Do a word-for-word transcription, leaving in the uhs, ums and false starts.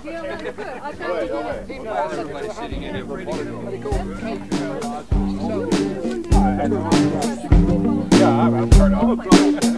Everybody's sitting in it pretty good. Yeah, I'm turned off.